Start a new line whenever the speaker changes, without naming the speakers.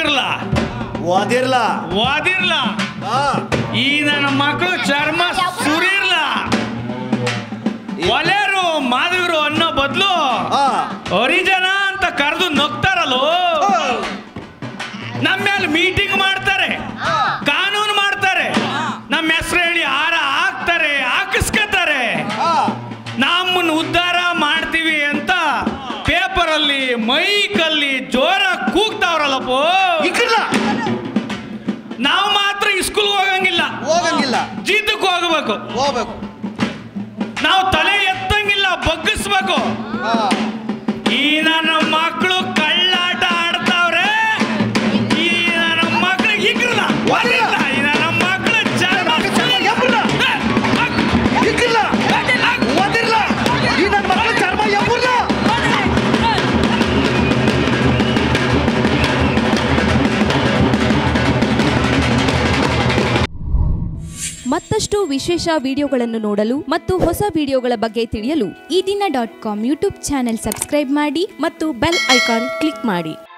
ಇಕ್ರಲ್ಲ ಓದಿರ್ಲ ಈ ನನ್ನ ಮಕ್ಕಳು ಚರ್ಮ ಸುರಿರ್ಲ ಒಲೆರು ಮಾದಗರು ಅನ್ನೋ ಬದಲು ಹರಿಜನ ಅಂತ ಕರೆದು ನಗ್ತಾರಲ್ಲೋ ನಮ್ಮ ಮೇಲೆ ಮೀಟಿಂಗ್ ಮಾಡ್ತಾರೆ ಕಾನೂನು ಮಾಡ್ತಾರೆ ನಮ್ಮ ಹೆಸರು ಹೇಳಿ ಹಾರ ಹಾಕ್ತಾರೆ ಹಾಕಿಸ್ಕೊತಾರೆ ನಮ್ಮನ್ನು ಉದ್ಧಾರ ಮಾಡ್ತೀವಿ ಅಂತ ಪೇಪರಲ್ಲಿ ಮೈಕಲ್ಲಿ ಜೋರ ಕೂಗ್ತಾವ್ರಲ್ಲಪ್ಪೋ ನಾವು ಮಾತ್ರ ಸ್ಕೂಲ್ ಹೋಗಂಗಿಲ್ಲ ಜಿದ್ದಕ್ಕೆ ಹೋಗ್ಬೇಕು ನಾವು ತಲೆ ಎತ್ತಂಗಿಲ್ಲ ಬಗ್ಗಿಸ್ಬೇಕು ಈ ನನ್ನ ಮಕ್ಕಳು ಕಳ್ಳಾಟ ಆಡ್ತಾವ್ರೆ ಈ ನನ್ನ ಮಕ್ಕಳು ಇಕ್ರಲ್ಲ ಈ ನನ್ನ ಮಕ್ಕಳು
ಮತ್ತಷ್ಟು ವಿಶೇಷ ವಿಡಿಯೋಗಳನ್ನು ನೋಡಲು ಮತ್ತು ಹೊಸ ವಿಡಿಯೋಗಳ ಬಗ್ಗೆ ತಿಳಿಯಲು ಈ ದಿನ .com ಯೂಟ್ಯೂಬ್ ಚಾನೆಲ್ ಸಬ್ಸ್ಕ್ರೈಬ್ ಮಾಡಿ ಮತ್ತು ಬೆಲ್ ಐಕಾನ್ ಕ್ಲಿಕ್ ಮಾಡಿ.